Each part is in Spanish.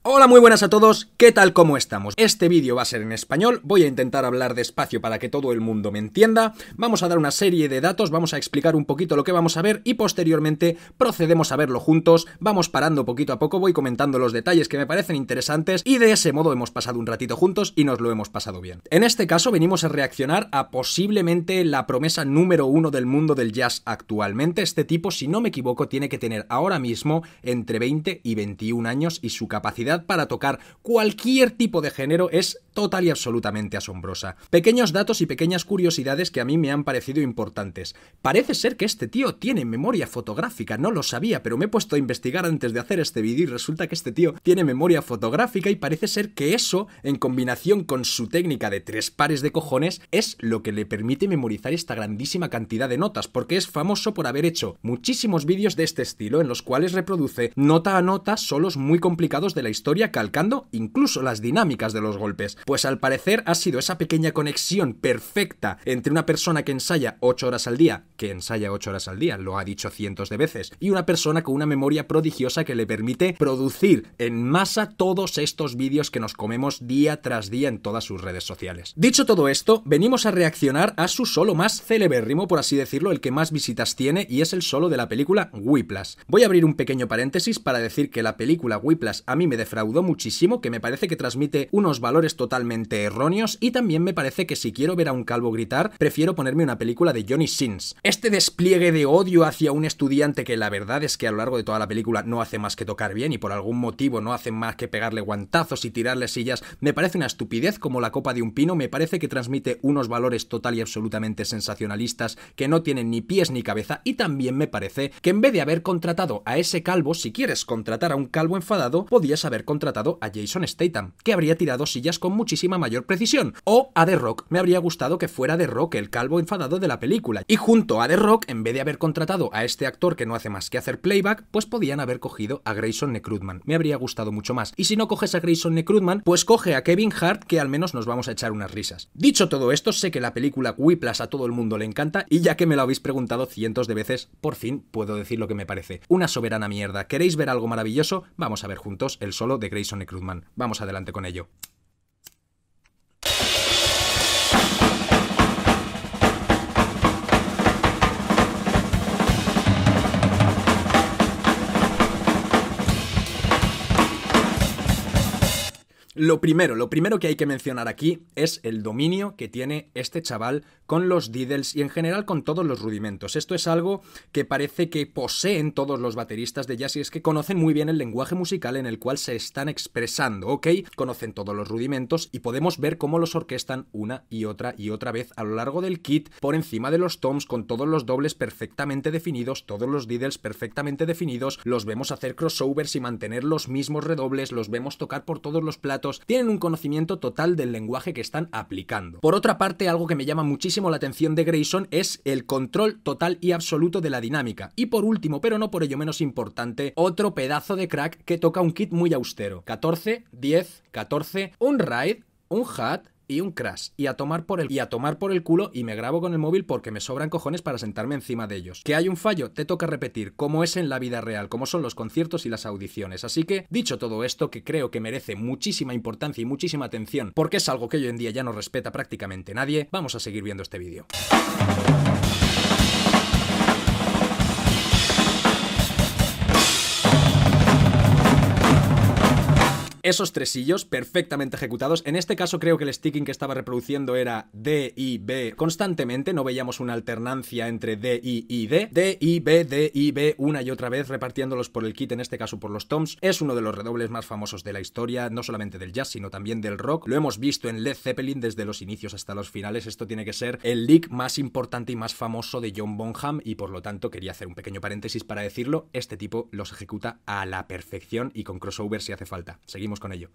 Hola, muy buenas a todos, ¿qué tal? ¿Cómo estamos? Este vídeo va a ser en español, voy a intentar hablar despacio para que todo el mundo me entienda, vamos a dar una serie de datos, vamos a explicar un poquito lo que vamos a ver y posteriormente procedemos a verlo juntos, vamos parando poquito a poco, voy comentando los detalles que me parecen interesantes y de ese modo hemos pasado un ratito juntos y nos lo hemos pasado bien. En este caso venimos a reaccionar a posiblemente la promesa número uno del mundo del jazz actualmente. Este tipo, si no me equivoco, tiene que tener ahora mismo entre 20 y 21 años y su capacidad para tocar cualquier tipo de género es total y absolutamente asombrosa. Pequeños datos y pequeñas curiosidades que a mí me han parecido importantes. Parece ser que este tío tiene memoria fotográfica, no lo sabía, pero me he puesto a investigar antes de hacer este vídeo y resulta que este tío tiene memoria fotográfica y parece ser que eso, en combinación con su técnica de 3 pares de cojones, es lo que le permite memorizar esta grandísima cantidad de notas, porque es famoso por haber hecho muchísimos vídeos de este estilo en los cuales reproduce nota a nota solos muy complicados de la historia, calcando incluso las dinámicas de los golpes. Pues al parecer ha sido esa pequeña conexión perfecta entre una persona que ensaya 8 horas al día, lo ha dicho cientos de veces, y una persona con una memoria prodigiosa que le permite producir en masa todos estos vídeos que nos comemos día tras día en todas sus redes sociales. Dicho todo esto, venimos a reaccionar a su solo más celebérrimo, por así decirlo, el que más visitas tiene, y es el solo de la película Whiplash. Voy a abrir un pequeño paréntesis para decir que la película Whiplash a mí me defraudó muchísimo, que me parece que transmite unos valores totalmente erróneos y también me parece que si quiero ver a un calvo gritar, prefiero ponerme una película de Johnny Sins. Este despliegue de odio hacia un estudiante que la verdad es que a lo largo de toda la película no hace más que tocar bien y por algún motivo no hace más que pegarle guantazos y tirarle sillas, me parece una estupidez como la copa de un pino, me parece que transmite unos valores total y absolutamente sensacionalistas que no tienen ni pies ni cabeza y también me parece que en vez de haber contratado a ese calvo, si quieres contratar a un calvo enfadado, podías haber contratado a Jason Statham, que habría tirado sillas con muchísima mayor precisión, o a The Rock. Me habría gustado que fuera The Rock el calvo enfadado de la película, y junto a The Rock, en vez de haber contratado a este actor que no hace más que hacer playback, pues podían haber cogido a Grayson Necrudman. Me habría gustado mucho más. Y si no coges a Grayson Necrudman, pues coge a Kevin Hart, que al menos nos vamos a echar unas risas. Dicho todo esto, sé que la película Whiplash a todo el mundo le encanta, y ya que me lo habéis preguntado cientos de veces, por fin puedo decir lo que me parece. Una soberana mierda. ¿Queréis ver algo maravilloso? Vamos a ver juntos el solo de Grayson Necrudman. Vamos adelante con ello. Lo primero que hay que mencionar aquí es el dominio que tiene este chaval con los diddles y en general con todos los rudimentos. Esto es algo que parece que poseen todos los bateristas de jazz y es que conocen muy bien el lenguaje musical en el cual se están expresando, ¿ok? Conocen todos los rudimentos y podemos ver cómo los orquestan una y otra vez a lo largo del kit, por encima de los toms, con todos los dobles perfectamente definidos, todos los diddles perfectamente definidos, los vemos hacer crossovers y mantener los mismos redobles, los vemos tocar por todos los platos. Tienen un conocimiento total del lenguaje que están aplicando. Por otra parte, algo que me llama muchísimo la atención de Grayson es el control total y absoluto de la dinámica. Y por último, pero no por ello menos importante, otro pedazo de crack que toca un kit muy austero. 14, 10, 14, un ride, un hat y un crash, y a tomar por el culo, y me grabo con el móvil porque me sobran cojones para sentarme encima de ellos. ¿Que hay un fallo? Te toca repetir, como es en la vida real, como son los conciertos y las audiciones. Así que, dicho todo esto, que creo que merece muchísima importancia y muchísima atención, porque es algo que hoy en día ya no respeta prácticamente nadie, vamos a seguir viendo este vídeo. Esos tresillos perfectamente ejecutados. En este caso creo que el sticking que estaba reproduciendo era D, I, B constantemente. No veíamos una alternancia entre D, I y D. D, I, B, D, I, B una y otra vez repartiéndolos por el kit, en este caso por los toms. Es uno de los redobles más famosos de la historia, no solamente del jazz, sino también del rock. Lo hemos visto en Led Zeppelin desde los inicios hasta los finales. Esto tiene que ser el lick más importante y más famoso de John Bonham y por lo tanto quería hacer un pequeño paréntesis para decirlo. Este tipo los ejecuta a la perfección y con crossover si hace falta. Seguimos con ello.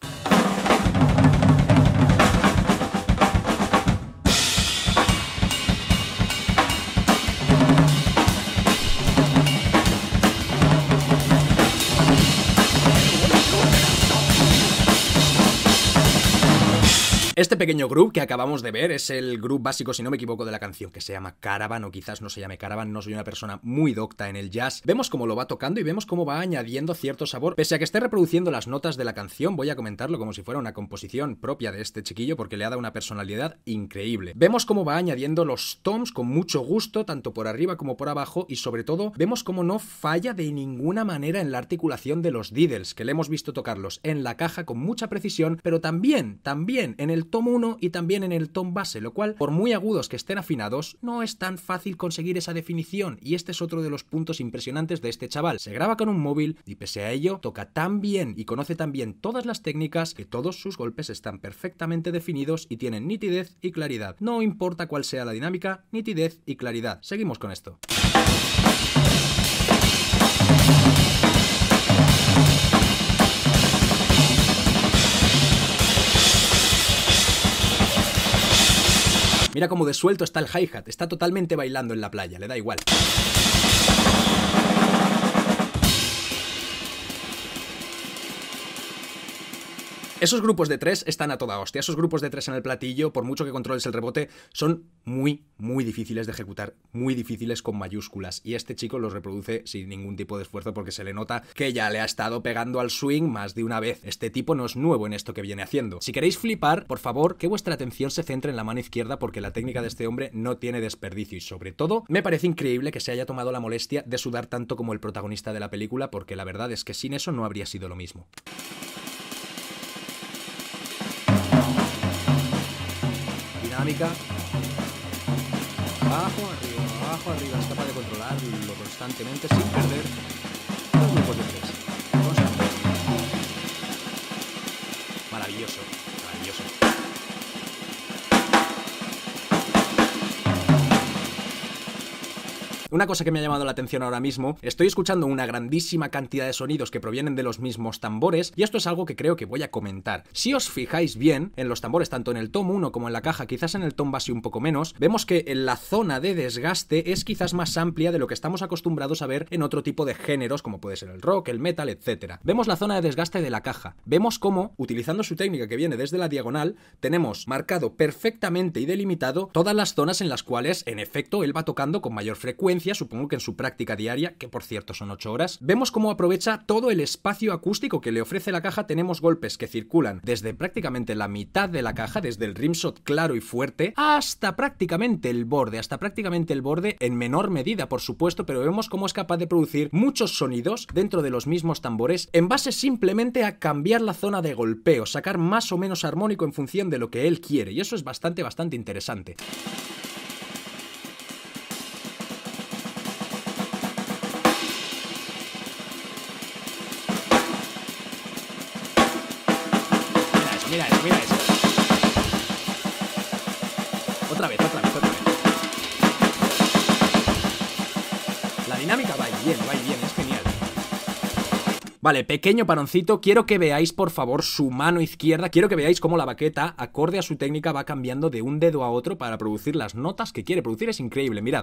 Este pequeño group que acabamos de ver es el group básico, si no me equivoco, de la canción, que se llama Caravan, o quizás no se llame Caravan, no soy una persona muy docta en el jazz. Vemos cómo lo va tocando y vemos cómo va añadiendo cierto sabor. Pese a que esté reproduciendo las notas de la canción, voy a comentarlo como si fuera una composición propia de este chiquillo, porque le ha dado una personalidad increíble. Vemos cómo va añadiendo los toms con mucho gusto, tanto por arriba como por abajo, y sobre todo vemos cómo no falla de ninguna manera en la articulación de los diddles, que le hemos visto tocarlos en la caja con mucha precisión, pero también en el tom 1 y también en el tom base, lo cual, por muy agudos que estén afinados, no es tan fácil conseguir esa definición, y este es otro de los puntos impresionantes de este chaval. Se graba con un móvil y pese a ello toca tan bien y conoce tan bien todas las técnicas que todos sus golpes están perfectamente definidos y tienen nitidez y claridad. No importa cuál sea la dinámica, nitidez y claridad. Seguimos con esto. Mira cómo de suelto está el hi-hat, está totalmente bailando en la playa, le da igual. Esos grupos de 3 están a toda hostia. Esos grupos de 3 en el platillo, por mucho que controles el rebote, son muy difíciles de ejecutar, muy difíciles con mayúsculas. Y este chico los reproduce sin ningún tipo de esfuerzo porque se le nota que ya le ha estado pegando al swing más de una vez. Este tipo no es nuevo en esto que viene haciendo. Si queréis flipar, por favor, que vuestra atención se centre en la mano izquierda porque la técnica de este hombre no tiene desperdicio. Y sobre todo, me parece increíble que se haya tomado la molestia de sudar tanto como el protagonista de la película, porque la verdad es que sin eso no habría sido lo mismo. Dinámica, abajo, arriba, es capaz de controlarlo constantemente sin perder los grupos de 3. Maravilloso, maravilloso. Una cosa que me ha llamado la atención ahora mismo, estoy escuchando una grandísima cantidad de sonidos que provienen de los mismos tambores, y esto es algo que creo que voy a comentar. Si os fijáis bien en los tambores, tanto en el tom 1 como en la caja, quizás en el tom base un poco menos, vemos que en la zona de desgaste es quizás más amplia de lo que estamos acostumbrados a ver en otro tipo de géneros, como puede ser el rock, el metal, etc. Vemos la zona de desgaste de la caja. Vemos cómo, utilizando su técnica que viene desde la diagonal, tenemos marcado perfectamente y delimitado todas las zonas en las cuales, en efecto, él va tocando con mayor frecuencia, supongo que en su práctica diaria, que por cierto son 8 horas, vemos cómo aprovecha todo el espacio acústico que le ofrece la caja. Tenemos golpes que circulan desde prácticamente la mitad de la caja, desde el rimshot claro y fuerte, hasta prácticamente el borde, en menor medida, por supuesto, pero vemos cómo es capaz de producir muchos sonidos dentro de los mismos tambores en base simplemente a cambiar la zona de golpeo, sacar más o menos armónico en función de lo que él quiere, y eso es bastante interesante. Mira eso. Otra vez. La dinámica va bien, es genial. Vale, pequeño paroncito, quiero que veáis por favor su mano izquierda, quiero que veáis cómo la baqueta, acorde a su técnica, va cambiando de un dedo a otro para producir las notas que quiere producir. Es increíble, mirad.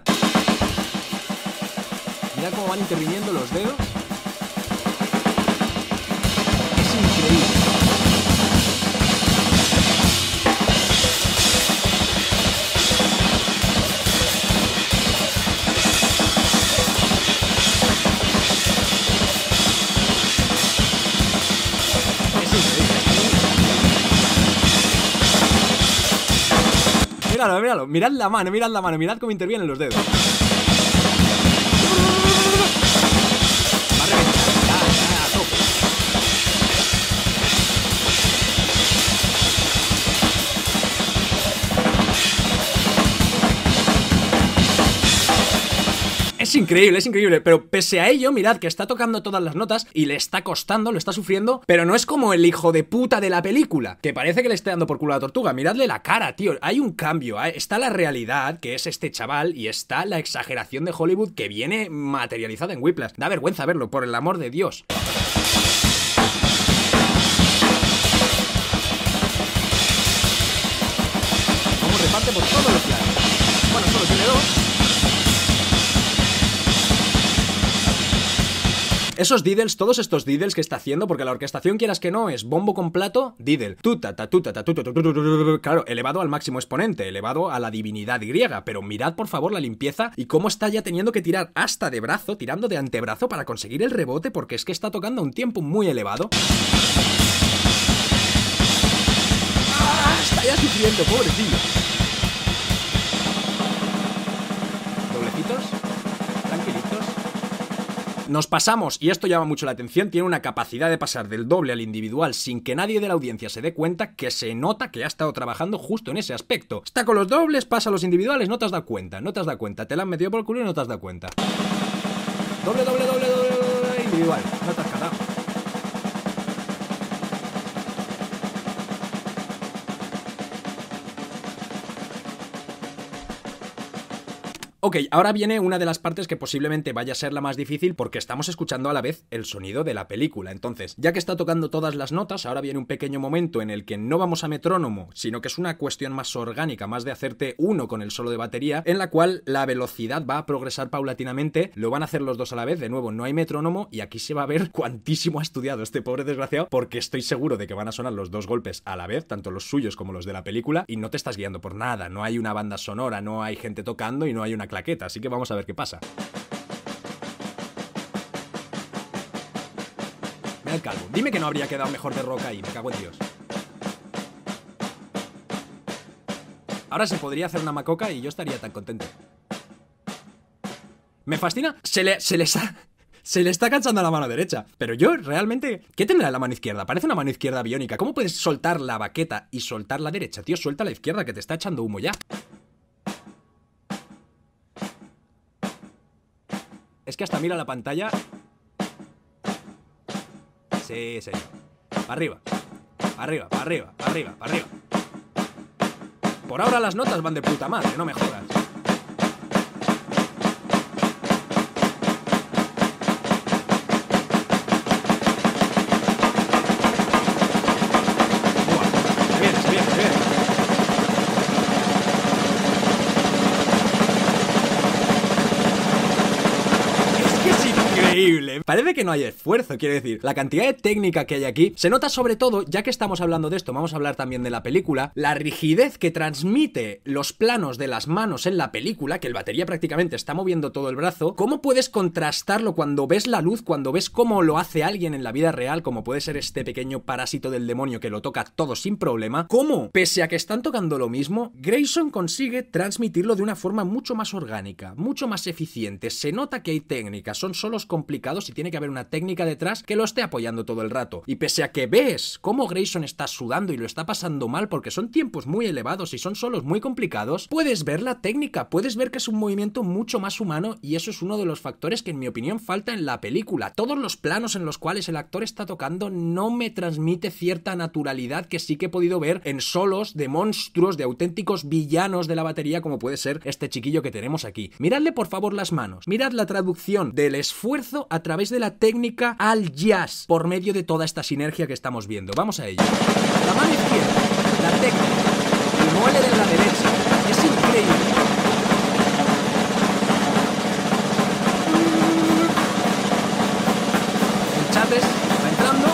Mirad cómo van interviniendo los dedos. Es increíble. Míralo, mirad la mano, mirad cómo intervienen los dedos. Va a reventar, a tope. Es increíble, pero pese a ello, mirad que está tocando todas las notas y le está costando, lo está sufriendo, pero no es como el hijo de puta de la película, que parece que le esté dando por culo a la tortuga. Miradle la cara, tío, hay un cambio, está la realidad, que es este chaval, y está la exageración de Hollywood que viene materializada en Whiplash. Da vergüenza verlo, por el amor de Dios. Cómo reparte por todos los lados. Bueno, solo tiene 2. Esos diddles, todos estos diddles que está haciendo, porque la orquestación, quieras que no, es bombo con plato, diddle, claro, elevado al máximo exponente, elevado a la divinidad griega, pero mirad por favor la limpieza y cómo está ya teniendo que tirar hasta de brazo, tirando de antebrazo para conseguir el rebote, porque es que está tocando a un tiempo muy elevado. ¡Ah! Está ya sufriendo, pobrecillo. Doblecitos, tranquilitos. Nos pasamos, y esto llama mucho la atención, tiene una capacidad de pasar del doble al individual sin que nadie de la audiencia se dé cuenta, que se nota que ha estado trabajando justo en ese aspecto. Está con los dobles, pasa a los individuales, no te has dado cuenta, te la han metido por el culo y no te has dado cuenta. Doble, individual, no te has cagado. Ok, ahora viene una de las partes que posiblemente vaya a ser la más difícil porque estamos escuchando a la vez el sonido de la película. Entonces, ya que está tocando todas las notas, ahora viene un pequeño momento en el que no vamos a metrónomo, sino que es una cuestión más orgánica, más de hacerte uno con el solo de batería, en la cual la velocidad va a progresar paulatinamente, lo van a hacer los dos a la vez, de nuevo, no hay metrónomo y aquí se va a ver cuantísimo ha estudiado este pobre desgraciado, porque estoy seguro de que van a sonar los dos golpes a la vez, tanto los suyos como los de la película, y no te estás guiando por nada, no hay una banda sonora, no hay gente tocando y no hay una claqueta, así que vamos a ver qué pasa. Mira el calvo. Dime que no habría quedado mejor de rock ahí, me cago en Dios. Ahora se podría hacer una macoca y yo estaría tan contento. Me fascina. Se le está cansando la mano derecha. Pero yo realmente... ¿Qué tendrá en la mano izquierda? Parece una mano izquierda biónica. ¿Cómo puedes soltar la baqueta y soltar la derecha? Tío, suelta la izquierda que te está echando humo ya. Es que hasta mira la pantalla. Sí, señor. Para arriba. Para arriba, para arriba, para arriba, para arriba. Por ahora las notas van de puta madre, no me jodas. Buah, se viene, se viene, se viene. Increíble. Parece que no hay esfuerzo, quiero decir, la cantidad de técnica que hay aquí se nota sobre todo, ya que estamos hablando de esto, vamos a hablar también de la película, la rigidez que transmite los planos de las manos en la película, que el batería prácticamente está moviendo todo el brazo. ¿Cómo puedes contrastarlo cuando ves la luz, cuando ves cómo lo hace alguien en la vida real, como puede ser este pequeño parásito del demonio que lo toca todo sin problema? ¿Cómo, pese a que están tocando lo mismo, Grayson consigue transmitirlo de una forma mucho más orgánica, mucho más eficiente? Se nota que hay técnica, son solos complicados y tiene que haber una técnica detrás que lo esté apoyando todo el rato. Y pese a que ves cómo Grayson está sudando y lo está pasando mal porque son tiempos muy elevados y son solos muy complicados, puedes ver la técnica, puedes ver que es un movimiento mucho más humano, y eso es uno de los factores que en mi opinión falta en la película. Todos los planos en los cuales el actor está tocando no me transmite cierta naturalidad que sí que he podido ver en solos de monstruos, de auténticos villanos de la batería, como puede ser este chiquillo que tenemos aquí. Miradle por favor las manos, mirad la traducción del esfuerzo a través de la técnica al jazz por medio de toda esta sinergia que estamos viendo. Vamos a ello. La mano izquierda, la técnica, el muelle de la derecha, es increíble. El Chates va entrando,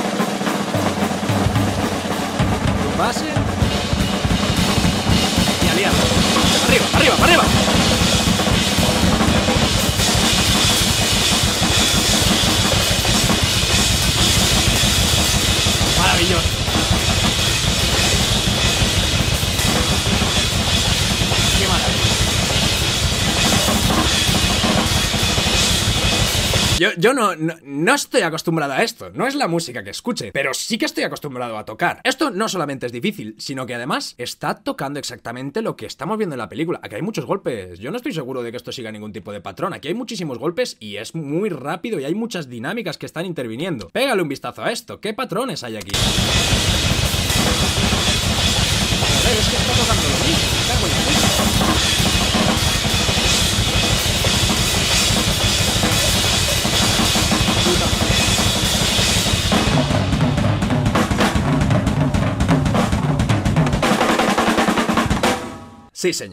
base y aliado. Arriba, arriba, arriba. Maravilloso. Qué maravilla. Yo no estoy acostumbrado a esto, no es la música que escuche, pero sí que estoy acostumbrado a tocar. Esto no solamente es difícil, sino que además está tocando exactamente lo que estamos viendo en la película. Aquí hay muchos golpes, yo no estoy seguro de que esto siga ningún tipo de patrón. Aquí hay muchísimos golpes y es muy rápido y hay muchas dinámicas que están interviniendo. Pégale un vistazo a esto, ¿qué patrones hay aquí? Joder, es que está tocando lo mismo, me cago en la puta. Sí, señor.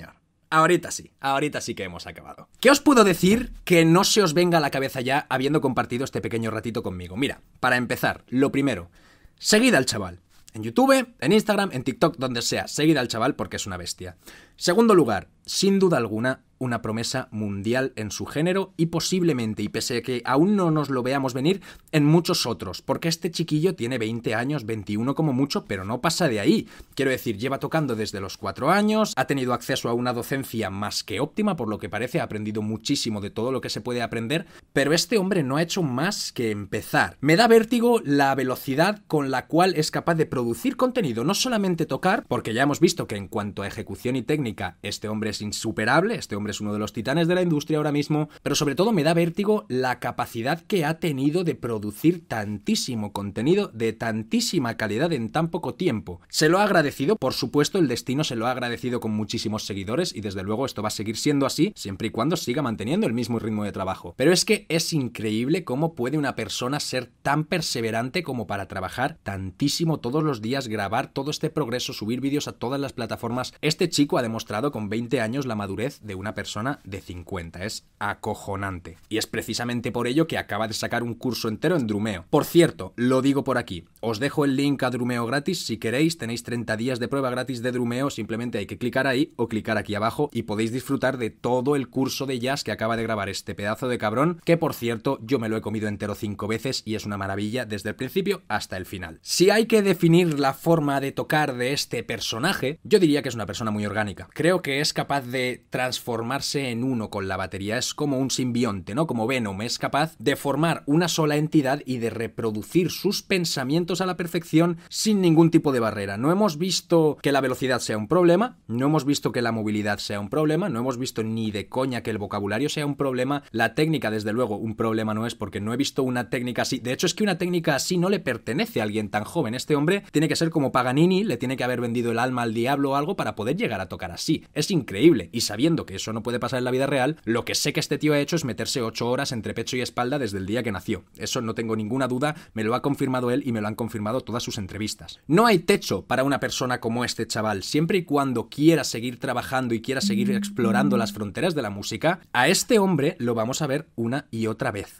ahorita sí que hemos acabado. ¿Qué os puedo decir que no se os venga a la cabeza ya habiendo compartido este pequeño ratito conmigo? Mira, para empezar, lo primero, seguid al chaval. En YouTube, en Instagram, en TikTok, donde sea, seguid al chaval porque es una bestia. Segundo lugar, sin duda alguna, una promesa mundial en su género y posiblemente, y pese a que aún no nos lo veamos venir, en muchos otros, porque este chiquillo tiene 20 años, 21 como mucho, pero no pasa de ahí. Quiero decir, lleva tocando desde los 4 años, ha tenido acceso a una docencia más que óptima, por lo que parece, ha aprendido muchísimo de todo lo que se puede aprender, pero este hombre no ha hecho más que empezar. Me da vértigo la velocidad con la cual es capaz de producir contenido, no solamente tocar, porque ya hemos visto que en cuanto a ejecución y técnica, este hombre es insuperable, este hombre es uno de los titanes de la industria ahora mismo, pero sobre todo me da vértigo la capacidad que ha tenido de producir tantísimo contenido de tantísima calidad en tan poco tiempo. Se lo ha agradecido, por supuesto, el destino se lo ha agradecido con muchísimos seguidores y desde luego esto va a seguir siendo así siempre y cuando siga manteniendo el mismo ritmo de trabajo. Pero es que es increíble cómo puede una persona ser tan perseverante como para trabajar tantísimo todos los días, grabar todo este progreso, subir vídeos a todas las plataformas. Este chico ha demostrado con 20 años la madurez de una persona de 50. Es acojonante. Y es precisamente por ello que acaba de sacar un curso entero en Drumeo. Por cierto, lo digo por aquí, os dejo el link a Drumeo gratis si queréis, tenéis 30 días de prueba gratis de Drumeo, simplemente hay que clicar ahí o clicar aquí abajo y podéis disfrutar de todo el curso de jazz que acaba de grabar este pedazo de cabrón, que por cierto yo me lo he comido entero 5 veces y es una maravilla desde el principio hasta el final. Si hay que definir la forma de tocar de este personaje, yo diría que es una persona muy orgánica. Creo que es capaz de transformarse en uno con la batería, es como un simbionte, ¿no? Como Venom, es capaz de formar una sola entidad y de reproducir sus pensamientos a la perfección sin ningún tipo de barrera. No hemos visto que la velocidad sea un problema, no hemos visto que la movilidad sea un problema, no hemos visto ni de coña que el vocabulario sea un problema, la técnica desde luego un problema no es porque no he visto una técnica así. De hecho es que una técnica así no le pertenece a alguien tan joven. Este hombre tiene que ser como Paganini, le tiene que haber vendido el alma al diablo o algo para poder llegar a tocar así. Es increíble y sabiendo que eso no puede pasar en la vida real, lo que sé que este tío ha hecho es meterse 8 horas entre pecho y espalda desde el día que nació. Eso no tengo ninguna duda, me lo ha confirmado él y me lo han confirmado todas sus entrevistas. No hay techo para una persona como este chaval, siempre y cuando quiera seguir trabajando y quiera seguir explorando las fronteras de la música, a este hombre lo vamos a ver una y otra vez,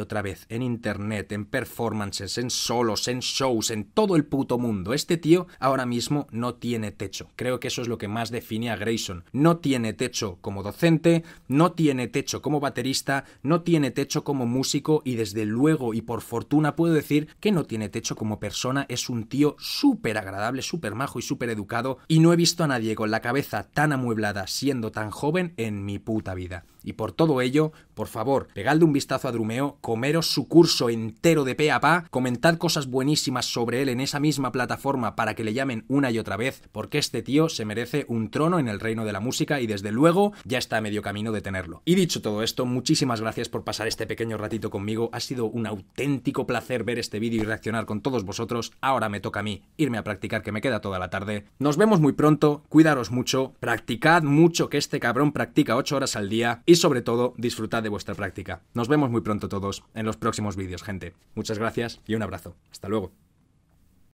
en internet, en performances, en solos, en shows, en todo el puto mundo. Este tío ahora mismo no tiene techo. Creo que eso es lo que más define a Grayson. No tiene techo como docente, no tiene techo como baterista, no tiene techo como músico y desde luego y por fortuna puedo decir que no tiene techo como persona. Es un tío súper agradable, súper majo y súper educado y no he visto a nadie con la cabeza tan amueblada siendo tan joven en mi puta vida. Y por todo ello, por favor, pegadle un vistazo a Drumeo, comeros su curso entero de pe a pa, comentad cosas buenísimas sobre él en esa misma plataforma para que le llamen una y otra vez, porque este tío se merece un trono en el reino de la música y desde luego ya está a medio camino de tenerlo. Y dicho todo esto, muchísimas gracias por pasar este pequeño ratito conmigo, ha sido un auténtico placer ver este vídeo y reaccionar con todos vosotros. Ahora me toca a mí irme a practicar, que me queda toda la tarde. Nos vemos muy pronto, cuidaros mucho, practicad mucho, que este cabrón practica 8 horas al día y sobre todo disfrutad de vuestra práctica. Nos vemos muy pronto todos en los próximos vídeos, gente. Muchas gracias y un abrazo. Hasta luego.